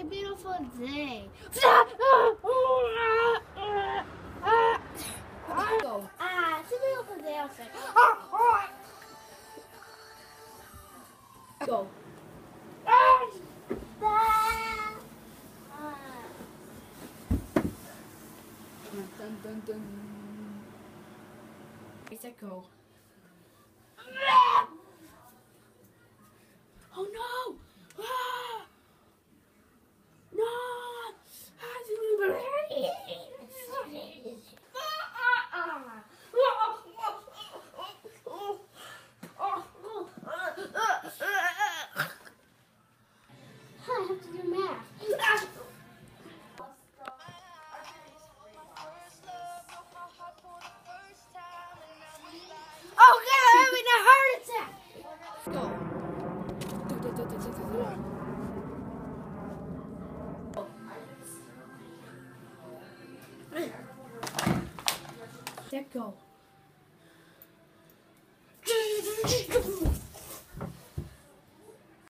a beautiful day. Go. It's a beautiful day outside. Go. Dun, dun, dun. Set, go. Oh no! Ah! No! I have to do math. Oh God, I'm having a heart attack! Go. Let go.